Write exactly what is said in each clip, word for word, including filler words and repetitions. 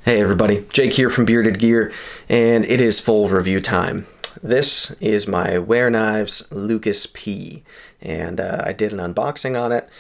Hey everybody, Jake here from Bearded Gear, and it is full review time. This is my Wehr Knives Lukas P, and uh, I did an unboxing on it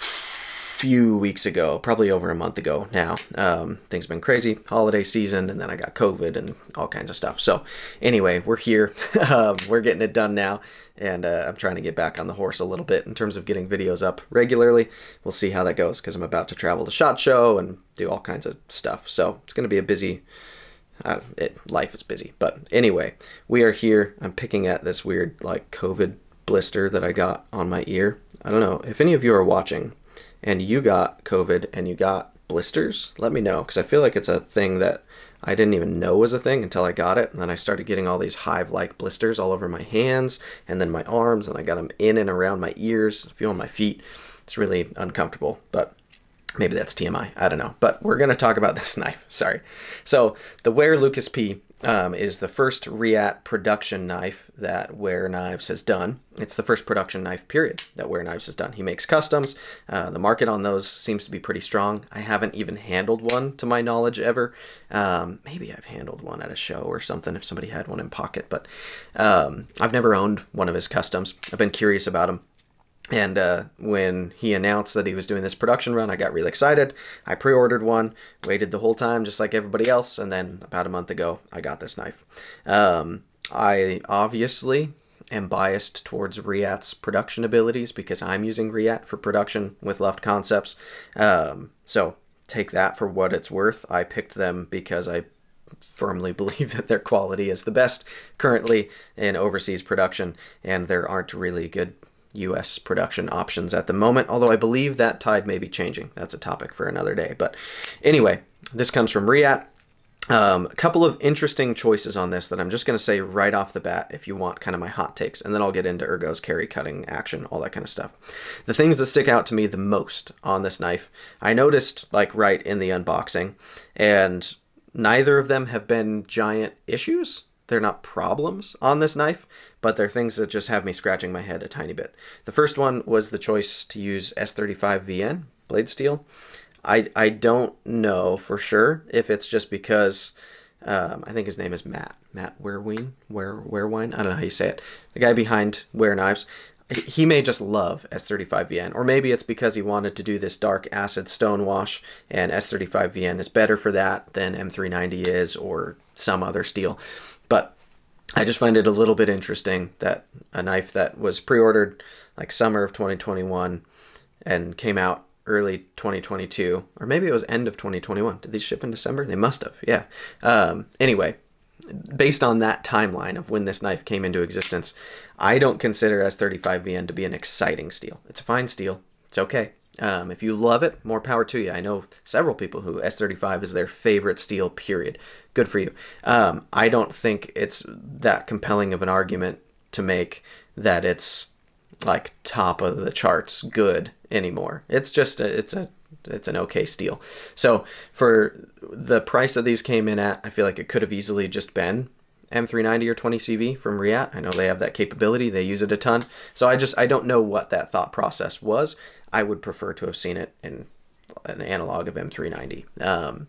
a few weeks ago, probably over a month ago now. Um, things have been crazy, holiday season, and then I got COVID and all kinds of stuff. So anyway, we're here, um, we're getting it done now, and uh, I'm trying to get back on the horse a little bit in terms of getting videos up regularly. We'll see how that goes, because I'm about to travel to SHOT Show and do all kinds of stuff. So it's going to be a busy, uh, it, life is busy. But anyway, we are here. I'm picking at this weird like COVID blister that I got on my ear. I don't know if any of you are watching and you got COVID and you got blisters, let me know, because I feel like it's a thing that I didn't even know was a thing until I got it. And then I started getting all these hive-like blisters all over my hands and then my arms, and I got them in and around my ears, a few on my feet. It's really uncomfortable, but maybe that's T M I, I don't know. But we're gonna talk about this knife, sorry. So the Wehr Lukas P um, is the first Reate production knife that Wehr Knives has done. It's the first production knife, period, that Wehr Knives has done. He makes customs. Uh, the market on those seems to be pretty strong. I haven't even handled one, to my knowledge, ever. Um, maybe I've handled one at a show or something if somebody had one in pocket, but um, I've never owned one of his customs. I've been curious about them. And uh, when he announced that he was doing this production run, I got really excited. I pre-ordered one, waited the whole time just like everybody else, and then about a month ago, I got this knife. Um, I obviously am biased towards Reate's production abilities because I'm using Reate for production with Left Concepts. Um, so take that for what it's worth. I picked them because I firmly believe that their quality is the best currently in overseas production, and there aren't really good U S production options at the moment, although I believe that tide may be changing. That's a topic for another day. But anyway, this comes from Reate. Um, a couple of interesting choices on this that I'm just going to say right off the bat if you want kind of my hot takes, and then I'll get into ergos, carry, cutting, action, all that kind of stuff. The things that stick out to me the most on this knife, I noticed like right in the unboxing, and neither of them have been giant issues. They're not problems on this knife, but they're things that just have me scratching my head a tiny bit. The first one was the choice to use S thirty-five V N blade steel. I, I don't know for sure if it's just because, um, I think his name is Matt, Matt Wehrwine, Wehr, Wehrwine, I don't know how you say it, the guy behind Wehr Knives. He may just love S thirty-five V N, or maybe it's because he wanted to do this dark acid stone wash, and S thirty-five V N is better for that than M three ninety is, or some other steel. But I just find it a little bit interesting that a knife that was pre-ordered like summer of twenty twenty-one and came out early twenty twenty-two, or maybe it was end of twenty twenty-one. Did these ship in December? They must have, yeah. Um, anyway, based on that timeline of when this knife came into existence, I don't consider S thirty-five V N to be an exciting steel. It's a fine steel. It's okay. Um, if you love it, more power to you. I know several people who S thirty-five is their favorite steel, period. Good for you. Um, I don't think it's that compelling of an argument to make that it's like top of the charts good anymore. It's just, a, it's a, it's an okay steel. So for the price that these came in at, I feel like it could have easily just been M three ninety or twenty C V from Reate. I know they have that capability. They use it a ton. So I just, I don't know what that thought process was. I would prefer to have seen it in an analog of M three ninety, um,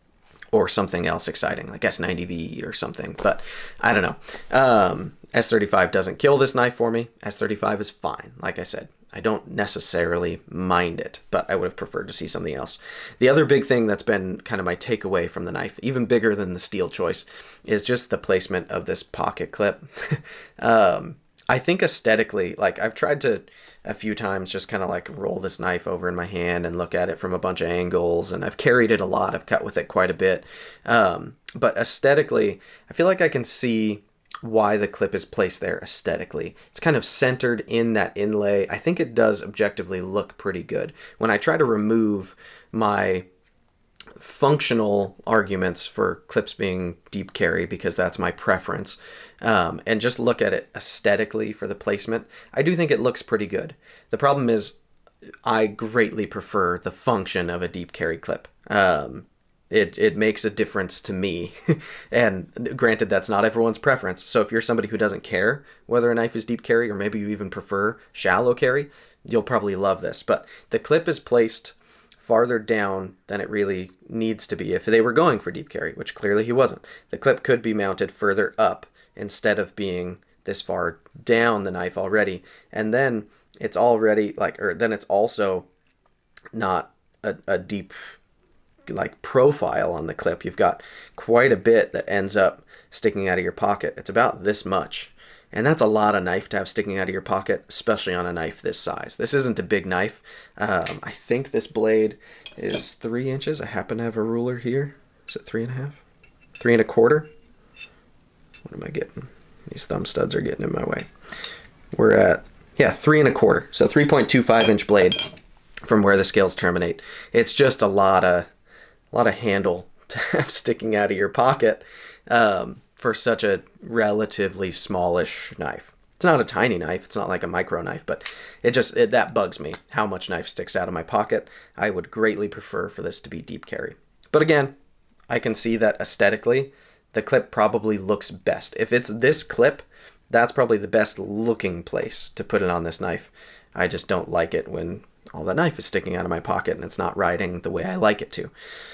or something else exciting like S ninety V or something, but I don't know. Um, S thirty-five doesn't kill this knife for me. S thirty-five is fine. Like I said, I don't necessarily mind it, but I would have preferred to see something else. The other big thing that's been kind of my takeaway from the knife, even bigger than the steel choice, is just the placement of this pocket clip. um, I think aesthetically, like I've tried to a few times just kind of like roll this knife over in my hand and look at it from a bunch of angles, and I've carried it a lot. I've cut with it quite a bit. Um, but aesthetically, I feel like I can see why the clip is placed there aesthetically. It's kind of centered in that inlay. I think it does objectively look pretty good. When I try to remove my functional arguments for clips being deep carry, because that's my preference, um, and just look at it aesthetically for the placement, I do think it looks pretty good. The problem is I greatly prefer the function of a deep carry clip. Um, it, it makes a difference to me. And granted, that's not everyone's preference. So if you're somebody who doesn't care whether a knife is deep carry, or maybe you even prefer shallow carry, you'll probably love this. But the clip is placed farther down than it really needs to be if they were going for deep carry, which clearly he wasn't. The clip could be mounted further up instead of being this far down the knife already. And then it's already like, or then it's also not a, a deep like profile on the clip. You've got quite a bit that ends up sticking out of your pocket. It's about this much. And that's a lot of knife to have sticking out of your pocket, especially on a knife this size. This isn't a big knife. Um, I think this blade is three inches. I happen to have a ruler here. Is it three and a half? Three and a quarter? What am I getting? These thumb studs are getting in my way. We're at, yeah, three and a quarter. So three point two five inch blade from where the scales terminate. It's just a lot of, a lot of handle to have sticking out of your pocket. Um, for such a relatively smallish knife. It's not a tiny knife, it's not like a micro knife, but it just, it, that bugs me, how much knife sticks out of my pocket. I would greatly prefer for this to be deep carry. But again, I can see that aesthetically, the clip probably looks best. If it's this clip, that's probably the best looking place to put it on this knife. I just don't like it when all the knife is sticking out of my pocket and it's not riding the way I like it to.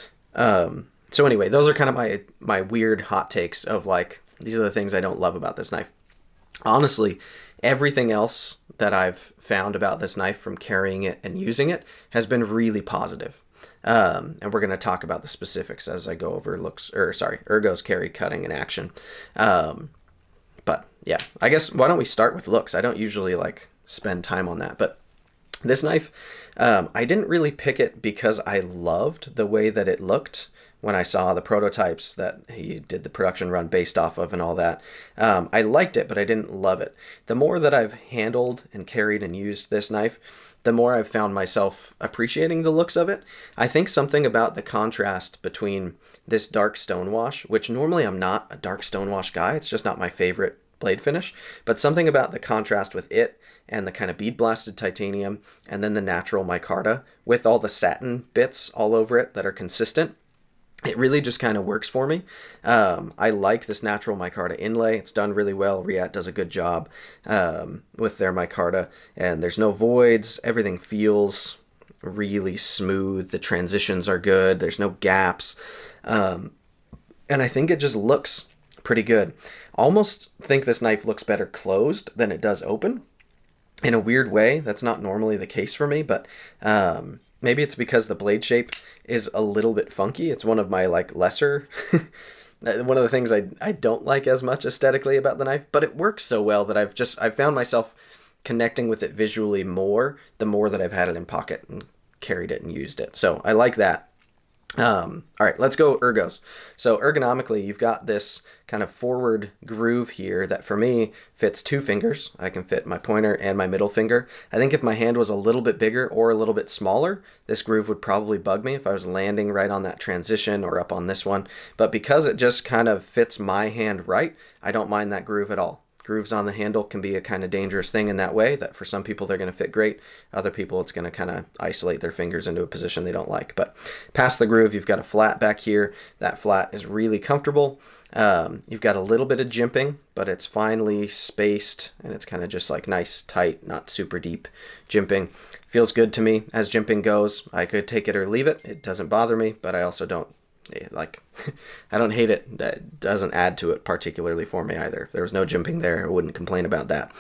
Um, So anyway, those are kind of my, my weird hot takes of like, these are the things I don't love about this knife. Honestly, everything else that I've found about this knife from carrying it and using it has been really positive. Um, and we're going to talk about the specifics as I go over looks, or sorry, ergos, carry, cutting, and action. Um, but yeah, I guess why don't we start with looks? I don't usually like spend time on that, but this knife, um, I didn't really pick it because I loved the way that it looked when I saw the prototypes that he did the production run based off of and all that. Um, I liked it, but I didn't love it. The more that I've handled and carried and used this knife, the more I've found myself appreciating the looks of it. I think something about the contrast between this dark stonewash, which normally I'm not a dark stonewash guy, it's just not my favorite blade finish, but something about the contrast with it and the kind of bead blasted titanium and then the natural micarta with all the satin bits all over it that are consistent, it really just kind of works for me. Um, I like this natural micarta inlay. It's done really well. Reate does a good job um, with their micarta, and there's no voids. Everything feels really smooth. The transitions are good. There's no gaps. Um, and I think it just looks pretty good. Almost think this knife looks better closed than it does open. In a weird way, that's not normally the case for me, but um, maybe it's because the blade shape is a little bit funky. It's one of my like lesser, one of the things I, I don't like as much aesthetically about the knife, but it works so well that I've just, I've found myself connecting with it visually more, the more that I've had it in pocket and carried it and used it. So I like that. Um, all right, let's go ergos. So ergonomically, you've got this kind of forward groove here that for me fits two fingers. I can fit my pointer and my middle finger. I think if my hand was a little bit bigger or a little bit smaller, this groove would probably bug me if I was landing right on that transition or up on this one. But because it just kind of fits my hand right, I don't mind that groove at all. Grooves on the handle can be a kind of dangerous thing in that way, that for some people they're going to fit great. Other people it's going to kind of isolate their fingers into a position they don't like. But past the groove, you've got a flat back here. That flat is really comfortable. Um, you've got a little bit of jimping, but it's finely spaced and it's kind of just like nice, tight, not super deep jimping. Feels good to me as jimping goes. I could take it or leave it. It doesn't bother me, but I also don't like, I don't hate it. That doesn't add to it particularly for me either. If there was no jimping there, I wouldn't complain about that.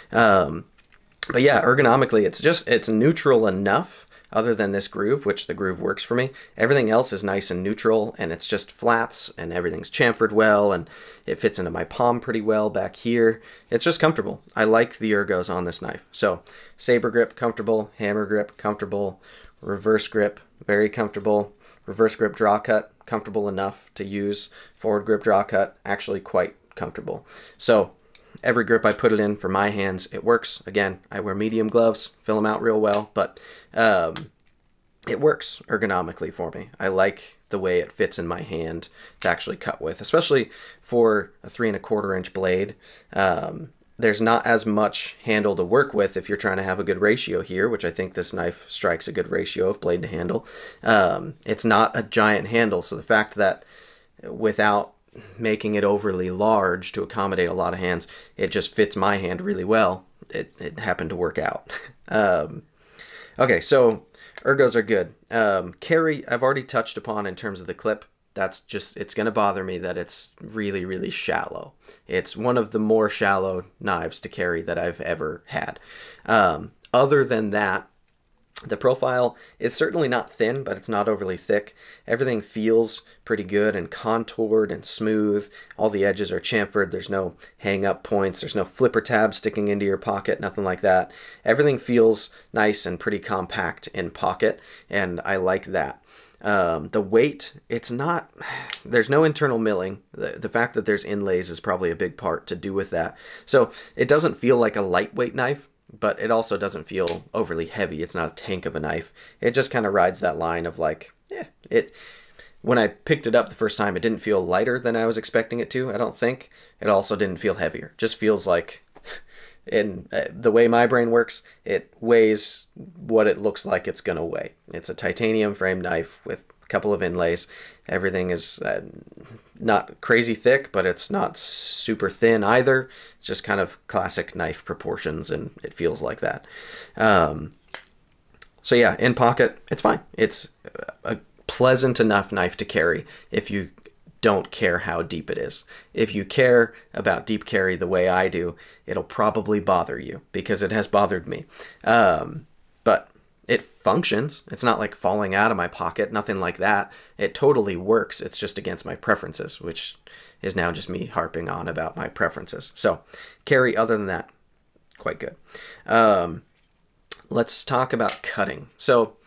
Um, but yeah, ergonomically, it's just, it's neutral enough other than this groove, which the groove works for me. Everything else is nice and neutral, and it's just flats, and everything's chamfered well, and it fits into my palm pretty well back here. It's just comfortable. I like the ergos on this knife. So saber grip, comfortable. Hammer grip, comfortable. Reverse grip, very comfortable. Reverse grip draw cut, comfortable enough to use. Forward grip draw cut, actually quite comfortable. So every grip I put it in for my hands, it works. Again, I wear medium gloves, fill them out real well, but um, it works ergonomically for me. I like the way it fits in my hand to actually cut with, especially for a three and a quarter inch blade. Um, There's not as much handle to work with if you're trying to have a good ratio here, which I think this knife strikes a good ratio of blade to handle. Um, it's not a giant handle, so the fact that without making it overly large to accommodate a lot of hands, it just fits my hand really well, it, it happened to work out. um, okay, so ergos are good. Um, carry, I've already touched upon in terms of the clip. That's just, it's going to bother me that it's really, really shallow. It's one of the more shallow knives to carry that I've ever had. Um, other than that, the profile is certainly not thin, but it's not overly thick. Everything feels pretty good and contoured and smooth. All the edges are chamfered. There's no hang-up points. There's no flipper tabs sticking into your pocket, nothing like that. Everything feels nice and pretty compact in pocket, and I like that. Um, the weight, it's not, there's no internal milling. The, the fact that there's inlays is probably a big part to do with that. So it doesn't feel like a lightweight knife, but it also doesn't feel overly heavy. It's not a tank of a knife. It just kind of rides that line of like, yeah, it, when I picked it up the first time, it didn't feel lighter than I was expecting it to, I don't think. It also didn't feel heavier. It just feels like, in uh, the way my brain works, it weighs what it looks like it's going to weigh. It's a titanium frame knife with a couple of inlays. Everything is uh, not crazy thick, but it's not super thin either. It's just kind of classic knife proportions, and it feels like that. Um, so yeah, in pocket, it's fine. It's a pleasant enough knife to carry if you don't care how deep it is. If you care about deep carry the way I do, it'll probably bother you, because it has bothered me. Um, but it functions. It's not like falling out of my pocket, nothing like that. It totally works. It's just against my preferences, which is now just me harping on about my preferences. So carry, other than that, quite good. Um, let's talk about cutting. So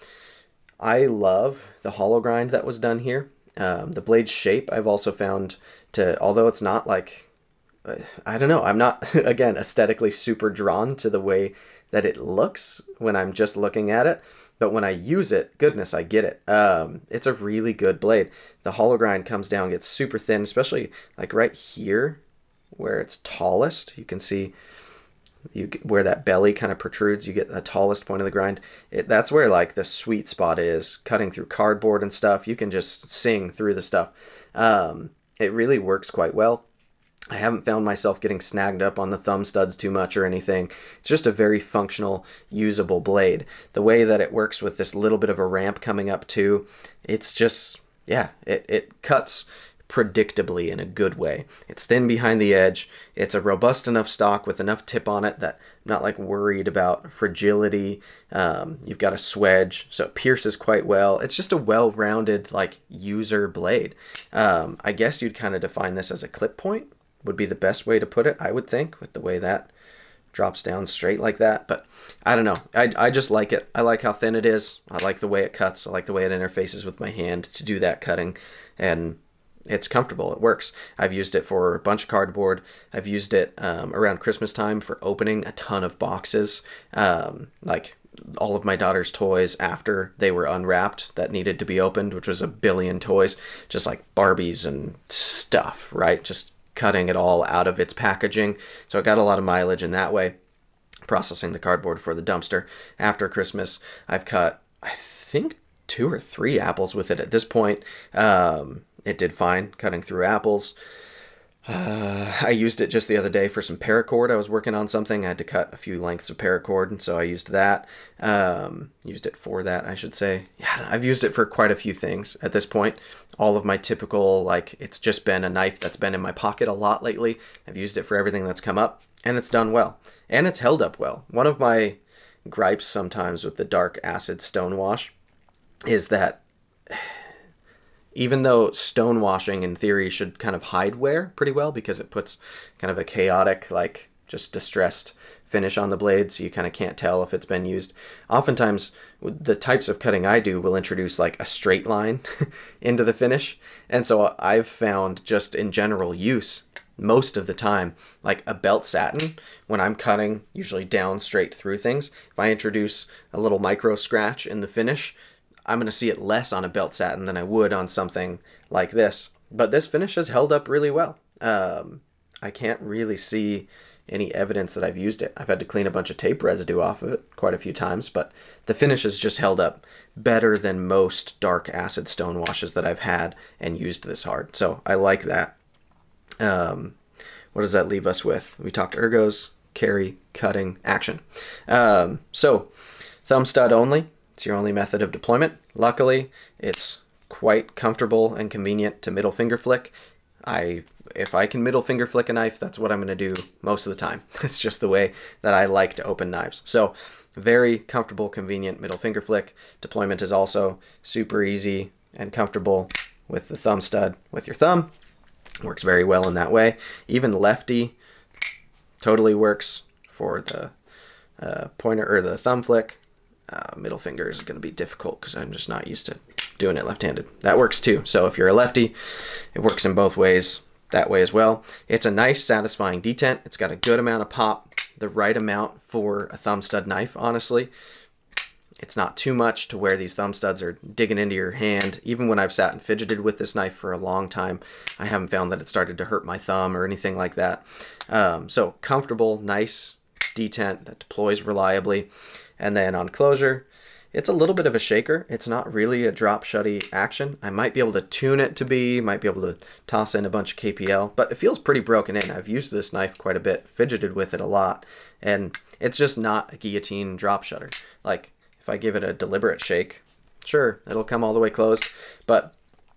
I love the hollow grind that was done here. Um, the blade's shape I've also found to, although it's not like, uh, I don't know, I'm not, again, aesthetically super drawn to the way that it looks when I'm just looking at it, but when I use it, goodness, I get it. Um, it's a really good blade. The hollow grind comes down, gets super thin, especially like right here where it's tallest. You can see you where that belly kind of protrudes, you get the tallest point of the grind. It, that's where like the sweet spot is, cutting through cardboard and stuff. You can just sing through the stuff. Um, it really works quite well. I haven't found myself getting snagged up on the thumb studs too much or anything. It's just a very functional, usable blade. The way that it works with this little bit of a ramp coming up too, it's just, yeah, it, it cuts predictably in a good way. It's thin behind the edge. It's a robust enough stock with enough tip on it that I'm not like worried about fragility. Um, you've got a swedge, so it pierces quite well. It's just a well-rounded like user blade. Um, I guess you'd kind of define this as a clip point would be the best way to put it, I would think, with the way that drops down straight like that. But I don't know. I, I just like it. I like how thin it is. I like the way it cuts. I like the way it interfaces with my hand to do that cutting. And it's comfortable. It works. I've used it for a bunch of cardboard. I've used it um, around Christmas time for opening a ton of boxes. Um, like all of my daughter's toys after they were unwrapped that needed to be opened, which was a billion toys. Just like Barbies and stuff, right? Just cutting it all out of its packaging. So I got a lot of mileage in that way. Processing the cardboard for the dumpster. After Christmas, I've cut, I think, two or three apples with it at this point. Um, it did fine cutting through apples. Uh, I used it just the other day for some paracord. I was working on something. I had to cut a few lengths of paracord, and so I used that. Um, used it for that, I should say. Yeah, I've used it for quite a few things at this point. All of my typical, like, it's just been a knife that's been in my pocket a lot lately. I've used it for everything that's come up, and it's done well. And it's held up well. One of my gripes sometimes with the dark acid stonewash is that even though stonewashing in theory should kind of hide wear pretty well because it puts kind of a chaotic, like just distressed finish on the blade, so you kind of can't tell if it's been used. Oftentimes, the types of cutting I do will introduce like a straight line into the finish. And so I've found just in general use most of the time, like a belt satin, when I'm cutting usually down straight through things, if I introduce a little micro scratch in the finish, I'm going to see it less on a belt satin than I would on something like this. But this finish has held up really well. Um, I can't really see any evidence that I've used it. I've had to clean a bunch of tape residue off of it quite a few times, but the finish has just held up better than most dark acid stone washes that I've had and used this hard. So I like that. Um, what does that leave us with? We talked ergos, carry, cutting, action. Um, so thumb stud only. it's your only method of deployment. Luckily, it's quite comfortable and convenient to middle finger flick. I, if I can middle finger flick a knife, that's what I'm going to do most of the time. It's just the way that I like to open knives. So very comfortable, convenient middle finger flick. Deployment is also super easy and comfortable with the thumb stud with your thumb. Works very well in that way. Even lefty totally works for the uh, pointer or the thumb flick. Uh, middle finger is going to be difficult because I'm just not used to doing it left-handed. That works too. So if you're a lefty, it works in both ways, that way as well. It's a nice, satisfying detent. It's got a good amount of pop, the right amount for a thumb stud knife, honestly. It's not too much to where these thumb studs are digging into your hand. Even when I've sat and fidgeted with this knife for a long time, I haven't found that it started to hurt my thumb or anything like that. Um, so comfortable, nice detent that deploys reliably. And then on closure, it's a little bit of a shaker. It's not really a drop shutty action. I might be able to tune it to be, might be able to toss in a bunch of K P L, but it feels pretty broken in. I've used this knife quite a bit, fidgeted with it a lot, and it's just not a guillotine drop shutter. Like, if I give it a deliberate shake, sure, it'll come all the way closed, but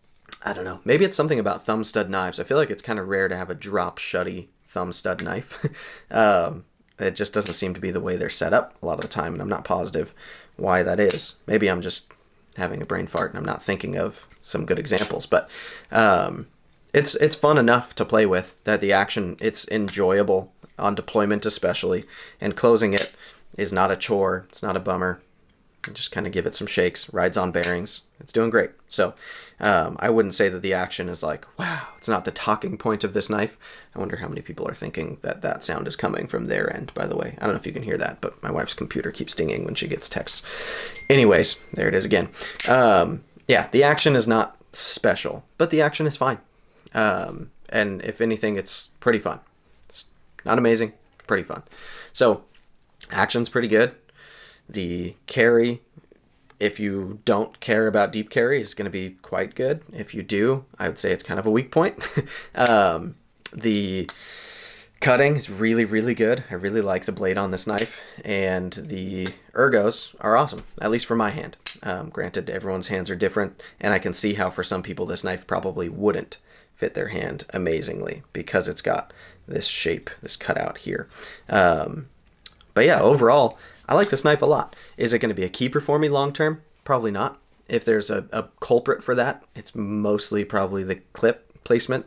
I don't know. Maybe it's something about thumb stud knives. I feel like it's kind of rare to have a drop shutty thumb stud knife. um, it just doesn't seem to be the way they're set up a lot of the time, and I'm not positive why that is. Maybe I'm just having a brain fart and I'm not thinking of some good examples, but um, it's it's fun enough to play with, that the action, it's enjoyable on deployment especially, and closing it is not a chore, it's not a bummer. You just kind of give it some shakes, rides on bearings, it's doing great. So um, I wouldn't say that the action is like, wow, it's not the talking point of this knife. I wonder how many people are thinking that that sound is coming from their end, by the way. I don't know if you can hear that, but my wife's computer keeps dinging when she gets texts. Anyways, there it is again. Um, yeah, the action is not special, but the action is fine. Um, and if anything, it's pretty fun. It's not amazing, pretty fun. So action's pretty good. The carry, if you don't care about deep carry, is going to be quite good. If you do, I would say it's kind of a weak point. um, the cutting is really, really good. I really like the blade on this knife, and the ergos are awesome, at least for my hand. Um, granted, everyone's hands are different, and I can see how for some people this knife probably wouldn't fit their hand amazingly because it's got this shape, this cutout here. Um, but yeah, overall, I like this knife a lot. Is it going to be a keeper for me long term? Probably not. If there's a, a culprit for that, it's mostly probably the clip placement.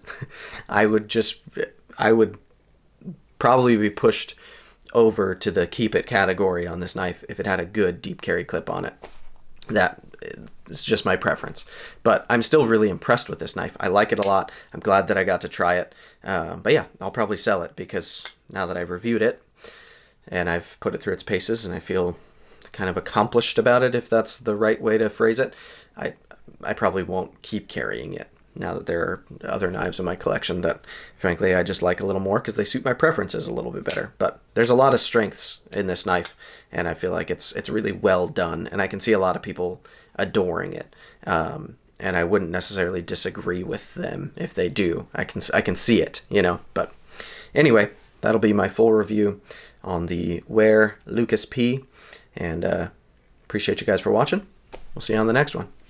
I would just, I would probably be pushed over to the keep it category on this knife if it had a good deep carry clip on it. That is just my preference. But I'm still really impressed with this knife. I like it a lot. I'm glad that I got to try it. Um, but yeah, I'll probably sell it because now that I've reviewed it, and I've put it through its paces, and I feel kind of accomplished about it, if that's the right way to phrase it, I I probably won't keep carrying it now that there are other knives in my collection that, frankly, I just like a little more because they suit my preferences a little bit better. But there's a lot of strengths in this knife, and I feel like it's it's really well done, and I can see a lot of people adoring it. Um, and I wouldn't necessarily disagree with them if they do. I can I can see it, you know. But anyway, that'll be my full review on the Wehr Lukas P, and uh, appreciate you guys for watching. We'll see you on the next one.